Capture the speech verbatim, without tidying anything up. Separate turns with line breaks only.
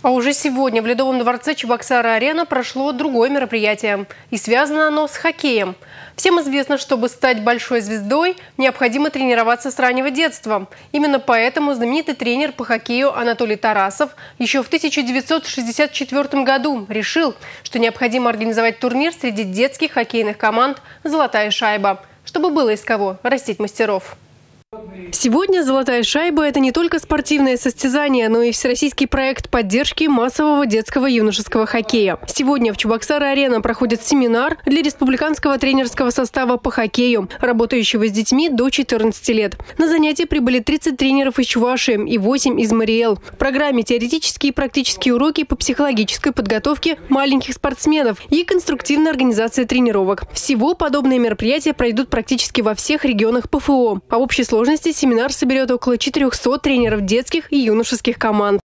А уже сегодня в Ледовом дворце Чебоксары-Арена прошло другое мероприятие. И связано оно с хоккеем. Всем известно, чтобы стать большой звездой, необходимо тренироваться с раннего детства. Именно поэтому знаменитый тренер по хоккею Анатолий Тарасов еще в тысяча девятьсот шестьдесят четвёртом году решил, что необходимо организовать турнир среди детских хоккейных команд «Золотая шайба», чтобы было из кого растить мастеров. Сегодня «Золотая шайба» – это не только спортивное состязание, но и всероссийский проект поддержки массового детского и юношеского хоккея. Сегодня в Чебоксары-Арена проходит семинар для республиканского тренерского состава по хоккею, работающего с детьми до четырнадцати лет. На занятия прибыли тридцать тренеров из Чувашии и восемь из Мариэл. В программе теоретические и практические уроки по психологической подготовке маленьких спортсменов и конструктивной организации тренировок. Всего подобные мероприятия пройдут практически во всех регионах ПФО. А в общей сложности семинар соберет около четырёхсот тренеров детских и юношеских команд.